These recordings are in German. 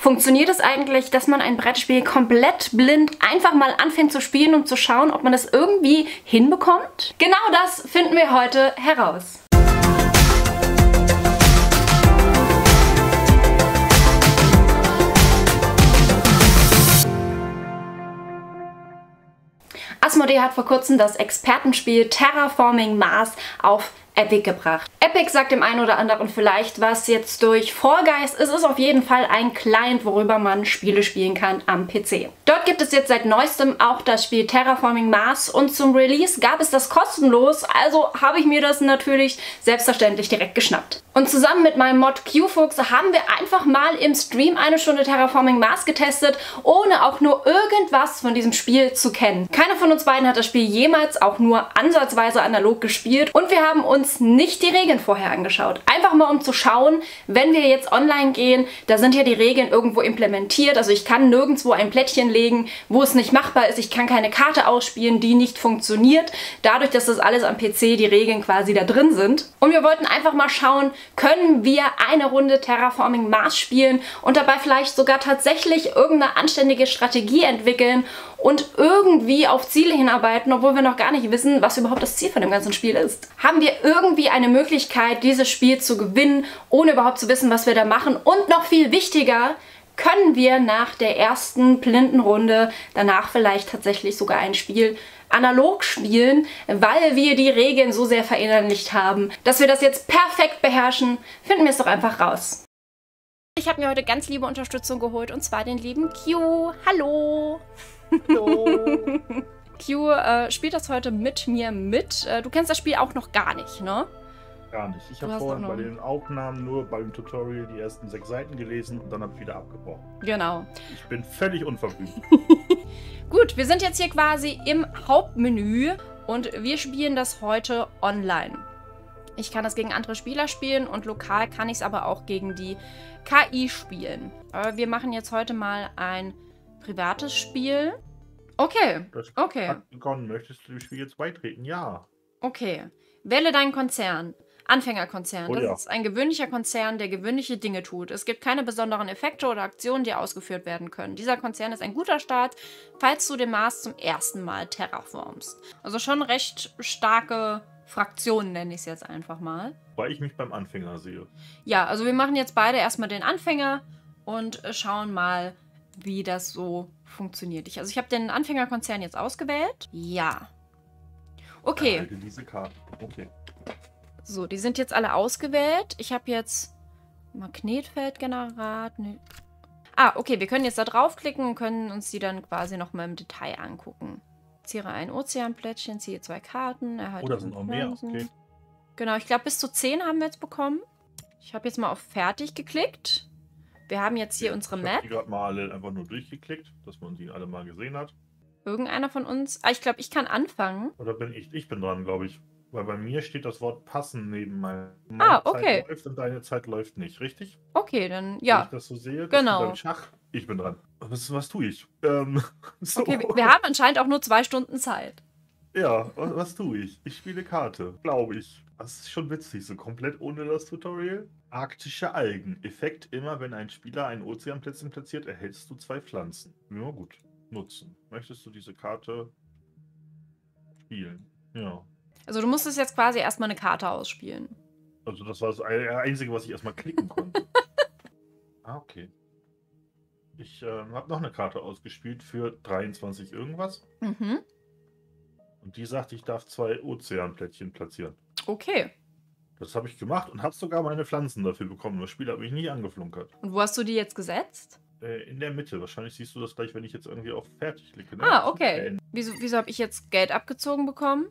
Funktioniert es eigentlich, dass man ein Brettspiel komplett blind einfach mal anfängt zu spielen, um zu schauen, ob man das irgendwie hinbekommt? Genau das finden wir heute heraus. Asmodee hat vor kurzem das Expertenspiel Terraforming Mars auf Epic gebracht. Epic sagt dem einen oder anderen vielleicht was jetzt durch Fall Guys. Es ist auf jeden Fall ein Client, worüber man Spiele spielen kann am PC. Dort gibt es jetzt seit neuestem auch das Spiel Terraforming Mars und zum Release gab es das kostenlos, also habe ich mir das natürlich selbstverständlich direkt geschnappt. Und zusammen mit meinem Mod Qfuchs haben wir einfach mal im Stream eine Stunde Terraforming Mars getestet, ohne auch nur irgendwas von diesem Spiel zu kennen. Keiner von uns beiden hat das Spiel jemals auch nur ansatzweise analog gespielt und wir haben uns nicht die Regeln vorher angeschaut. Einfach mal um zu schauen, wenn wir jetzt online gehen, da sind ja die Regeln irgendwo implementiert, also ich kann nirgendwo ein Plättchen legen, wo es nicht machbar ist, ich kann keine Karte ausspielen, die nicht funktioniert, dadurch, dass das alles am PC die Regeln quasi da drin sind. Und wir wollten einfach mal schauen, können wir eine Runde Terraforming Mars spielen und dabei vielleicht sogar tatsächlich irgendeine anständige Strategie entwickeln und irgendwie auf Ziele hinarbeiten, obwohl wir noch gar nicht wissen, was überhaupt das Ziel von dem ganzen Spiel ist. Haben wir irgendwie eine Möglichkeit, dieses Spiel zu gewinnen, ohne überhaupt zu wissen, was wir da machen? Und noch viel wichtiger, können wir nach der ersten blinden Runde danach vielleicht tatsächlich sogar ein Spiel analog spielen, weil wir die Regeln so sehr verinnerlicht haben, dass wir das jetzt perfekt beherrschen? Finden wir es doch einfach raus. Ich habe mir heute ganz liebe Unterstützung geholt und zwar den lieben Q. Hallo! Hallo! Q spielt das heute mit mir mit. Du kennst das Spiel auch noch gar nicht, ne? Gar nicht. Ich habe vorhin bei den Aufnahmen nur beim Tutorial die ersten 6 Seiten gelesen und dann habe ich wieder abgebrochen. Genau. Ich bin völlig unverblümt. Gut, wir sind jetzt hier quasi im Hauptmenü und wir spielen das heute online. Ich kann das gegen andere Spieler spielen und lokal kann ich es aber auch gegen die KI spielen. Aber wir machen jetzt heute mal ein privates Spiel. Okay, okay. Hat begonnen. Möchtest du dem Spiel jetzt beitreten? Ja. Okay. Wähle deinen Konzern. Anfängerkonzern. Oh, das ja. ist ein gewöhnlicher Konzern, der gewöhnliche Dinge tut. Es gibt keine besonderen Effekte oder Aktionen, die ausgeführt werden können. Dieser Konzern ist ein guter Start, falls du den Mars zum ersten Mal terraformst. Also schon recht starke Fraktionen, nenne ich es jetzt einfach mal. Weil ich mich beim Anfänger sehe. Ja, also wir machen jetzt beide erstmal den Anfänger und schauen mal, wie das so funktioniert. Also ich habe den Anfängerkonzern jetzt ausgewählt. Ja. Okay. Erhalte diese Karte. Okay. So, die sind jetzt alle ausgewählt. Ich habe jetzt Magnetfeldgenerat. Ne. Ah, okay, wir können jetzt da draufklicken und können uns die dann quasi nochmal im Detail angucken. Ziehe ein Ozeanplättchen, ziehe 2 Karten, erhalte. Oh, da sind noch mehr. Okay. Genau, ich glaube bis zu 10 haben wir jetzt bekommen. Ich habe jetzt mal auf Fertig geklickt. Wir haben jetzt hier unsere Map. Ich habe die gerade mal alle einfach nur durchgeklickt, dass man die alle mal gesehen hat. Irgendeiner von uns. Ah, ich glaube, ich kann anfangen. Oder bin ich? Ich bin dran, glaube ich. Weil bei mir steht das Wort passen neben meine okay. Zeit läuft und deine Zeit läuft nicht, richtig? Okay, dann ja. Wenn ich das so sehe, genau. Beim Schach, ich bin dran. Was tue ich? So. Okay, wir haben anscheinend auch nur 2 Stunden Zeit. Ja, was tue ich? Ich spiele Karte, glaube ich. Das ist schon witzig, so komplett ohne das Tutorial. Arktische Algen. Effekt: immer wenn ein Spieler ein Ozeanplätzchen platziert, erhältst du 2 Pflanzen. Ja gut, nutzen. Möchtest du diese Karte spielen? Ja. Also du musstest jetzt quasi erstmal eine Karte ausspielen. Also das war das Einzige, was ich erstmal klicken konnte. Ah, okay. Ich habe noch eine Karte ausgespielt für 23 irgendwas. Mhm. Und die sagt, ich darf 2 Ozeanplättchen platzieren. Okay. Das habe ich gemacht und habe sogar meine Pflanzen dafür bekommen. Das Spiel hat mich nie angeflunkert. Und wo hast du die jetzt gesetzt? In der Mitte. Wahrscheinlich siehst du das gleich, wenn ich jetzt irgendwie auf Fertig klicke. Ne? Ah, okay. Wieso habe ich jetzt Geld abgezogen bekommen?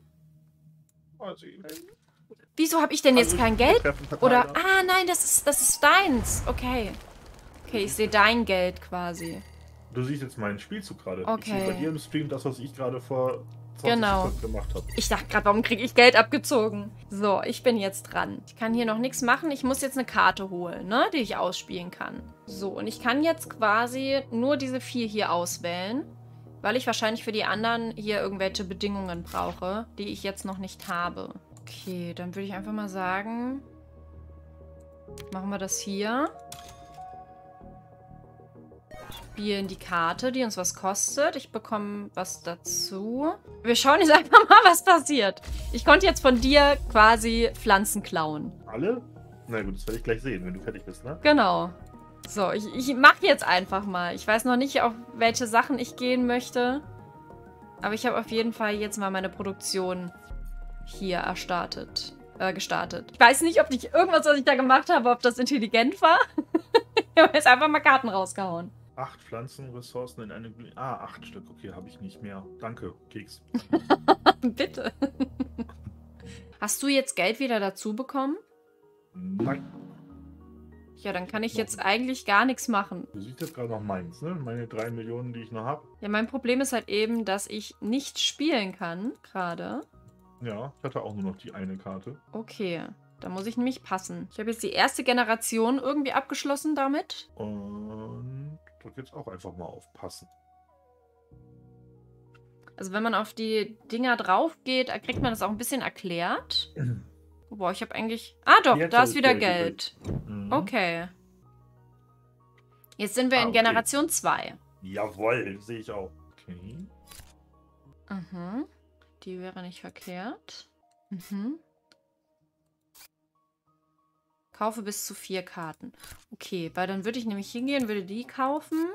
Wieso habe ich denn jetzt kein Geld? Oder, ah nein, das ist deins. Okay. Okay, ich sehe dein Geld quasi. Du siehst jetzt meinen Spielzug gerade. Okay. Ich sehe bei dir im Stream das, was ich gerade vor 20 Sekunden gemacht habe. Ich dachte gerade, warum kriege ich Geld abgezogen? So, ich bin jetzt dran. Ich kann hier noch nichts machen. Ich muss jetzt eine Karte holen, ne, die ich ausspielen kann. So, und ich kann jetzt quasi nur diese 4 hier auswählen, weil ich wahrscheinlich für die anderen hier irgendwelche Bedingungen brauche, die ich jetzt noch nicht habe. Okay, dann würde ich einfach mal sagen, machen wir das hier. Spielen die Karte, die uns was kostet. Ich bekomme was dazu. Wir schauen jetzt einfach mal, was passiert. Ich konnte jetzt von dir quasi Pflanzen klauen. Alle? Na gut, das werde ich gleich sehen, wenn du fertig bist, ne? Genau. So, ich mache jetzt einfach mal. Ich weiß noch nicht, auf welche Sachen ich gehen möchte. Aber ich habe auf jeden Fall jetzt mal meine Produktion hier gestartet. Ich weiß nicht, ob nicht irgendwas, was ich da gemacht habe, ob das intelligent war. Ich habe jetzt einfach mal Karten rausgehauen. 8 Pflanzenressourcen in einem... 8 Stück. Okay, habe ich nicht mehr. Danke, Keks. Bitte. Hast du jetzt Geld wieder dazu bekommen? Nein. Ja, dann kann ich jetzt eigentlich gar nichts machen. Du siehst jetzt gerade noch meins, ne? Meine 3 Millionen, die ich noch habe. Ja, mein Problem ist halt eben, dass ich nicht spielen kann, gerade. Ja, ich hatte auch nur noch die eine Karte. Okay, da muss ich nämlich passen. Ich habe jetzt die erste Generation irgendwie abgeschlossen damit. Und drück jetzt auch einfach mal auf Passen. Also wenn man auf die Dinger drauf geht, kriegt man das auch ein bisschen erklärt. Boah, ich habe eigentlich... Ah doch, Jetzt da ist ist wieder Geld Geld. Mhm. Okay. Jetzt sind wir in okay. Generation 2. Jawohl, sehe ich auch. Okay. Mhm. Die wäre nicht verkehrt. Mhm. Kaufe bis zu 4 Karten. Okay, weil dann würde ich nämlich hingehen, würde die kaufen.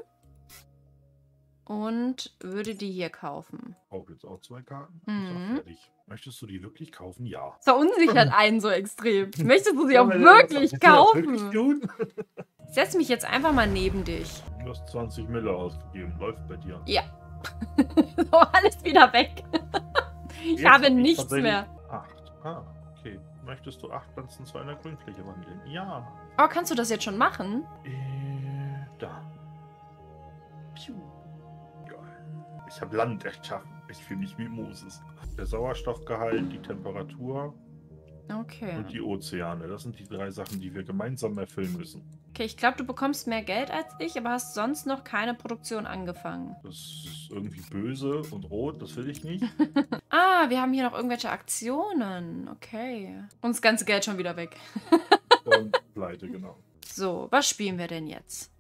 Und würde die hier kaufen. Auch jetzt auch 2 Karten. Mhm. Ist fertig. Möchtest du die wirklich kaufen? Ja. Das verunsichert einen so extrem. Möchtest du sie Ja, auch weil wirklich das kaufen? wirklich tun? Ich setze mich jetzt einfach mal neben dich. Du hast 20 Mille ausgegeben. Läuft bei dir. Ja. So, alles wieder weg. Ich Jetzt habe hab ich nichts tatsächlich mehr. 8. Ah, okay. Möchtest du 8 Pflanzen zu einer Grünfläche wandeln? Ja. Oh, kannst du das jetzt schon machen? Da. Piu. Geil. Ich habe Land erschaffen. Ich fühle mich wie Moses. Der Sauerstoffgehalt, die Temperatur Okay. und die Ozeane. Das sind die 3 Sachen, die wir gemeinsam erfüllen müssen. Okay, ich glaube, du bekommst mehr Geld als ich, aber hast sonst noch keine Produktion angefangen. Das ist irgendwie böse und rot. Das will ich nicht. Ah, wir haben hier noch irgendwelche Aktionen. Okay. Und das ganze Geld schon wieder weg. Und pleite, genau. So, was spielen wir denn jetzt?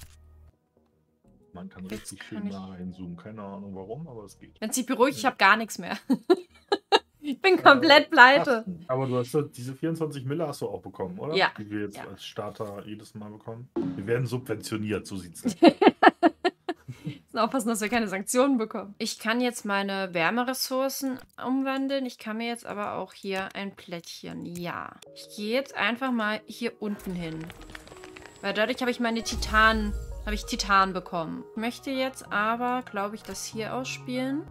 Man kann Jetzt richtig kann schön ich- nah reinzoomen. Keine Ahnung warum, aber es geht. Prinzip ruhig, ich habe gar nichts mehr. Ich bin komplett pleite. Aber du hast diese 24 Mille hast du auch bekommen, oder? Ja. Die wir jetzt Ja. als Starter jedes Mal bekommen. Wir werden subventioniert, so sieht's aus. Müssen aufpassen, dass wir keine Sanktionen bekommen. Ich kann jetzt meine Wärmeressourcen umwandeln. Ich kann mir jetzt aber auch hier ein Plättchen. Ja. Ich gehe jetzt einfach mal hier unten hin. Weil dadurch habe ich meine Titan bekommen. Ich möchte jetzt aber, glaube ich, das hier ausspielen.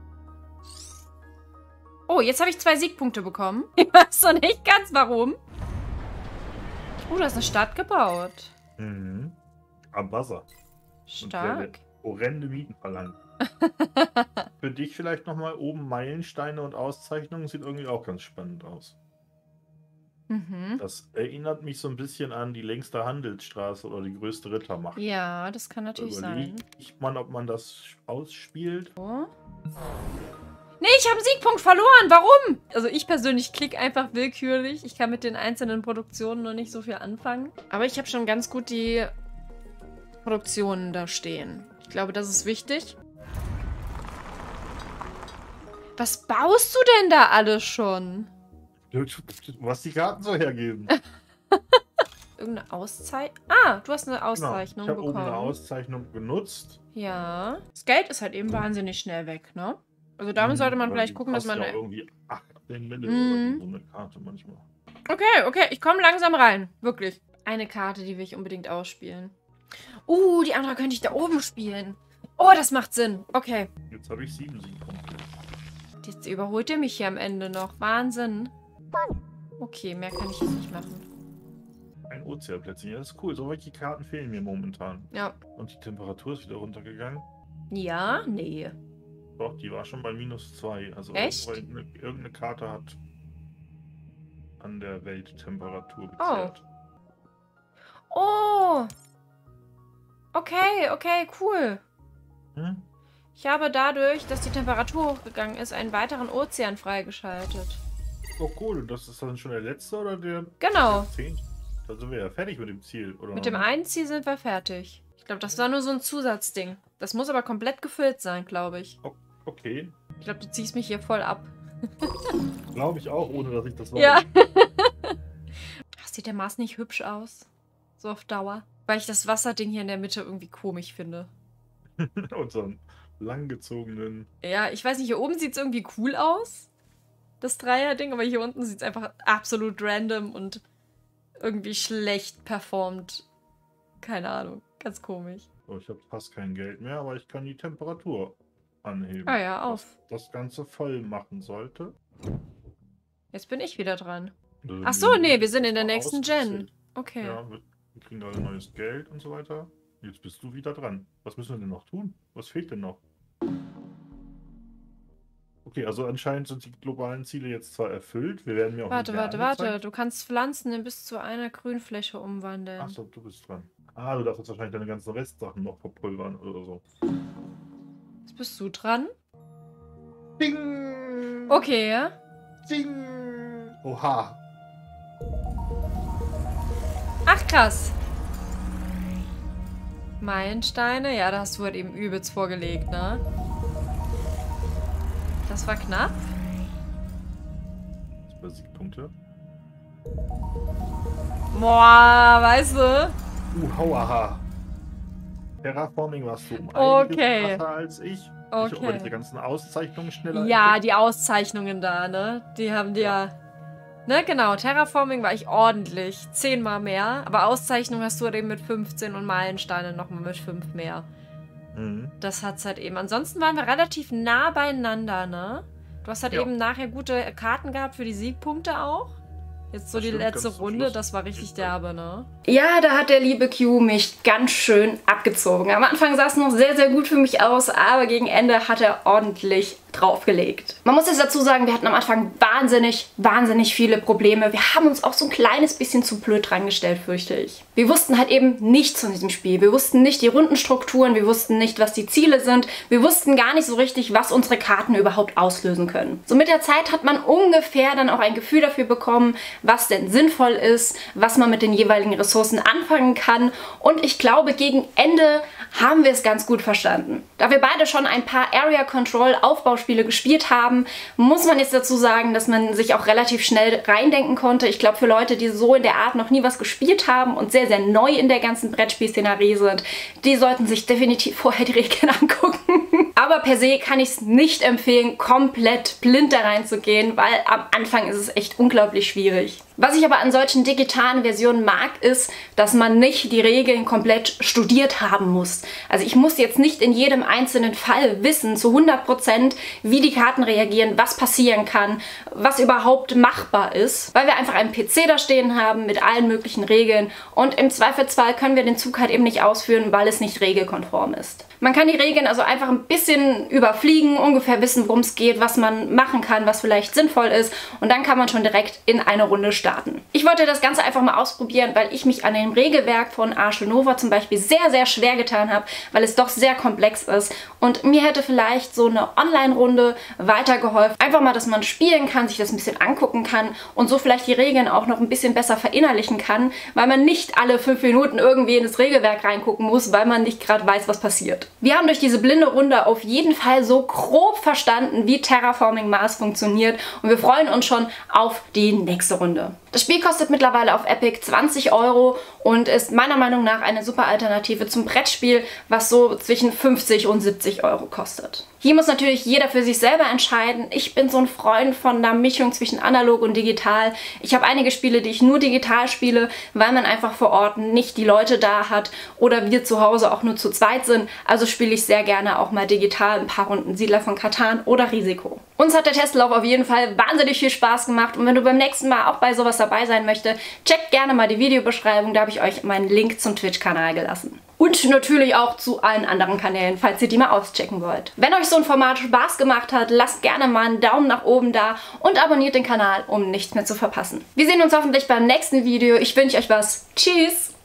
Oh, jetzt habe ich 2 Siegpunkte bekommen. Ich weiß noch nicht ganz warum. Oh, du hast eine Stadt gebaut. Mhm. Am Wasser. Stark. Horrende Mieten verlangen. Für dich vielleicht nochmal oben Meilensteine und Auszeichnungen. Sieht irgendwie auch ganz spannend aus. Mhm. Das erinnert mich so ein bisschen an die längste Handelsstraße oder die größte Rittermacht. Ja, das kann natürlich sein. Ich meine, ob man das ausspielt. Oh. Nee, ich habe einen Siegpunkt verloren. Warum? Also ich persönlich klicke einfach willkürlich. Ich kann mit den einzelnen Produktionen noch nicht so viel anfangen. Aber ich habe schon ganz gut die Produktionen da stehen. Ich glaube, das ist wichtig. Was baust du denn da alles schon? Was die Karten so hergeben. Irgendeine Auszeichnung? Ah, du hast eine Auszeichnung Ich habe oben bekommen. eine Auszeichnung genutzt. Ja. Das Geld ist halt eben wahnsinnig schnell weg, ne? Also damit sollte man Aber vielleicht die gucken, dass man... kostet ja auch irgendwie 18 Mille Mhm. oder so eine Karte manchmal. Okay, okay, ich komme langsam rein. Wirklich. Eine Karte, die will ich unbedingt ausspielen. Die andere könnte ich da oben spielen. Oh, das macht Sinn. Okay. Jetzt habe ich 7 Siegpunkte. Jetzt überholt ihr mich hier am Ende noch. Wahnsinn. Okay, mehr kann ich jetzt nicht machen. Ein Ozeanplätzchen. Ja, das ist cool. Solche Karten fehlen mir momentan. Ja. Und die Temperatur ist wieder runtergegangen. Ja? Nee. Doch, die war schon bei -2. Also Echt? irgendeine Karte hat an der Welttemperatur gezerrt. Oh. Okay, okay, cool. Hm? Ich habe dadurch, dass die Temperatur hochgegangen ist, einen weiteren Ozean freigeschaltet. Oh cool, und das ist dann schon der letzte oder der Genau. 10? Da sind wir ja fertig mit dem Ziel, oder? Mit dem einen Ziel sind wir fertig. Ich glaube, das war nur so ein Zusatzding. Das muss aber komplett gefüllt sein, glaube ich. Okay. Ich glaube, du ziehst mich hier voll ab. Glaube ich auch, ohne dass ich das weiß. Ja. Sieht der Mars nicht hübsch aus? So auf Dauer. Weil ich das Wasserding hier in der Mitte irgendwie komisch finde. Und so einen langgezogenen... Ja, ich weiß nicht, hier oben sieht es irgendwie cool aus. Das Dreier-Ding, aber hier unten sieht es einfach absolut random und irgendwie schlecht performt. Keine Ahnung, ganz komisch. So, ich habe fast kein Geld mehr, aber ich kann die Temperatur anheben. Ah ja, auf. Was das Ganze voll machen sollte. Jetzt bin ich wieder dran. Ach so, nee, wir sind in der nächsten Gen. Ausgezählt. Okay. Ja, wir kriegen alle neues Geld und so weiter. Jetzt bist du wieder dran. Was müssen wir denn noch tun? Was fehlt denn noch? Okay, also anscheinend sind die globalen Ziele jetzt zwar erfüllt. Wir werden mir auch Warte. Du kannst Pflanzen in bis zu einer Grünfläche umwandeln. Achso, du bist dran. Ah, du darfst jetzt wahrscheinlich deine ganzen Restsachen noch verpulvern oder so. Jetzt bist du dran. Ding! Okay, ja. Ding! Oha! Ach, krass. Meilensteine? Ja, da hast du halt eben übelst vorgelegt, ne? Das war knapp. Super Siegpunkte. Boah, weißt du? Hauaha. Terraforming warst du um Okay. einiges besser als ich. Okay. Ich habe diese ganzen Auszeichnungen schneller Ja, entdeckt. die Auszeichnungen da, ne? Die haben dir ja. Ne, genau. Terraforming war ich ordentlich. 10-mal mehr. Aber Auszeichnung hast du halt eben mit 15 und Meilensteine nochmal mit 5 mehr. Mhm. Das hat's halt eben. Ansonsten waren wir relativ nah beieinander, ne? Du hast halt Ja. eben nachher gute Karten gehabt für die Siegpunkte auch. Jetzt so Das die stimmt, letzte ganz zum Runde, Schluss. das war richtig derbe, ne? Ja, da hat der liebe Q mich ganz schön abgezogen. Am Anfang sah es noch sehr, sehr gut für mich aus, aber gegen Ende hat er ordentlich draufgelegt. Man muss jetzt dazu sagen, wir hatten am Anfang wahnsinnig viele Probleme. Wir haben uns auch so ein kleines bisschen zu blöd dran gestellt, fürchte ich. Wir wussten halt eben nichts von diesem Spiel. Wir wussten nicht die Rundenstrukturen, wir wussten nicht, was die Ziele sind. Wir wussten gar nicht so richtig, was unsere Karten überhaupt auslösen können. So mit der Zeit hat man ungefähr dann auch ein Gefühl dafür bekommen, was denn sinnvoll ist, was man mit den jeweiligen Ressourcen anfangen kann. Und ich glaube, gegen Ende haben wir es ganz gut verstanden. Da wir beide schon ein paar Area Control Aufbauspiele gespielt haben, muss man jetzt dazu sagen, dass man sich auch relativ schnell reindenken konnte. Ich glaube, für Leute, die so in der Art noch nie was gespielt haben und sehr, sehr neu in der ganzen Brettspielszenerie sind, die sollten sich definitiv vorher die Regeln angucken. Aber per se kann ich es nicht empfehlen, komplett blind da reinzugehen, weil am Anfang ist es echt unglaublich schwierig. Was ich aber an solchen digitalen Versionen mag, ist, dass man nicht die Regeln komplett studiert haben muss. Also ich muss jetzt nicht in jedem einzelnen Fall wissen, zu 100%, wie die Karten reagieren, was passieren kann, was überhaupt machbar ist, weil wir einfach einen PC da stehen haben mit allen möglichen Regeln und im Zweifelsfall können wir den Zug halt eben nicht ausführen, weil es nicht regelkonform ist. Man kann die Regeln also einfach ein bisschen überfliegen, ungefähr wissen, worum es geht, was man machen kann, was vielleicht sinnvoll ist und dann kann man schon direkt in eine Runde starten. Ich wollte das Ganze einfach mal ausprobieren, weil ich mich an dem Regelwerk von Arche Nova zum Beispiel sehr, sehr schwer getan habe, weil es doch sehr komplex ist und mir hätte vielleicht so eine Online-Runde weitergeholfen. Einfach mal, dass man spielen kann, sich das ein bisschen angucken kann und so vielleicht die Regeln auch noch ein bisschen besser verinnerlichen kann, weil man nicht alle 5 Minuten irgendwie in das Regelwerk reingucken muss, weil man nicht gerade weiß, was passiert. Wir haben durch diese blinde Runde auf jeden Fall so grob verstanden, wie Terraforming Mars funktioniert und wir freuen uns schon auf die nächste Runde. Das Spiel kostet mittlerweile auf Epic 20 € und ist meiner Meinung nach eine super Alternative zum Brettspiel, was so zwischen 50 und 70 € kostet. Hier muss natürlich jeder für sich selber entscheiden. Ich bin so ein Freund von einer Mischung zwischen analog und digital. Ich habe einige Spiele, die ich nur digital spiele, weil man einfach vor Ort nicht die Leute da hat oder wir zu Hause auch nur zu zweit sind. Also spiele ich sehr gerne auch mal digital ein paar Runden Siedler von Catan oder Risiko. Uns hat der Testlauf auf jeden Fall wahnsinnig viel Spaß gemacht und wenn du beim nächsten Mal auch bei sowas dabei sein möchtest, checkt gerne mal die Videobeschreibung, da habe ich euch meinen Link zum Twitch-Kanal gelassen. Und natürlich auch zu allen anderen Kanälen, falls ihr die mal auschecken wollt. Wenn euch so ein Format Spaß gemacht hat, lasst gerne mal einen Daumen nach oben da und abonniert den Kanal, um nichts mehr zu verpassen. Wir sehen uns hoffentlich beim nächsten Video. Ich wünsche euch was. Tschüss!